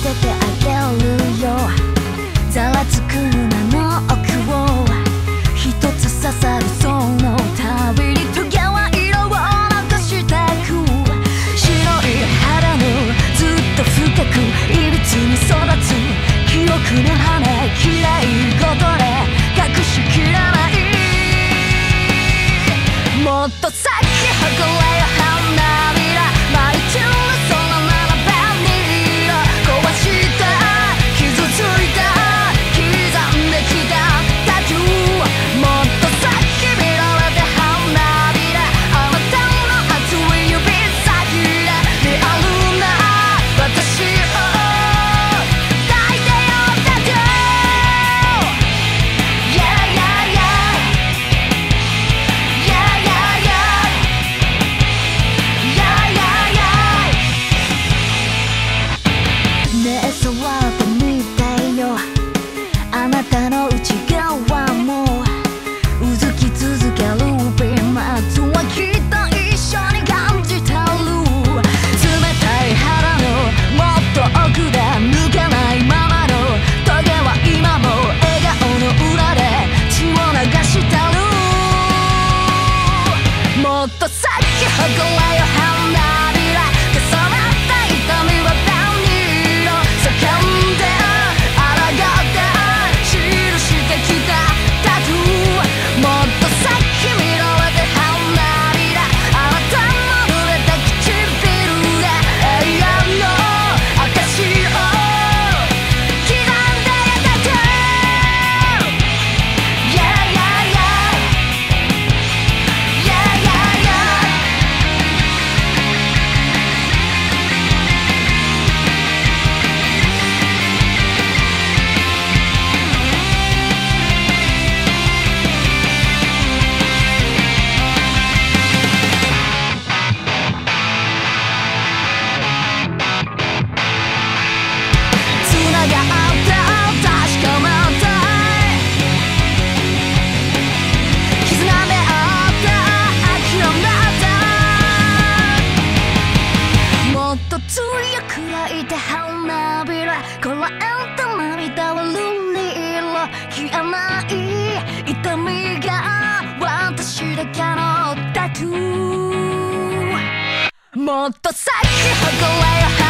ててあげるよ。ざらつく胸の奥を一つ刺さるその度にトゲは色を残してく。白い肌のずっと深くいびつに育つ記憶の羽、綺麗事で隠しきれない。もっと先運べよ花びら、舞い散るその7番に色壊した傷ついた刻んできたタトゥー。もっと先見られて花びら、あなたの熱い指先でリアルな私を抱いてよタトゥー。Yeah yeah yeah yeah yeah yeahねえ触ってみてよ、あなたの内側もうずき続けるビーマーズはきっと一緒に感じてる。冷たい腹のもっと奥で抜けないままのトゲは今も笑顔の裏で血を流してる。もっと先運べよ花びら、重なった痛みは何色叫んで抗って記してきたタトゥー。もっと先見られて花びら、あなたの濡れた唇で永遠の証を刻んでよタトゥー。Yeah yeah yeah yeah yeah yeahつながった確かめたい絆であった諦めた。もっと強く焼いて花びら、こらえた涙は瑠璃色消えない痛みが私だけのタトゥー。もっと先運べよ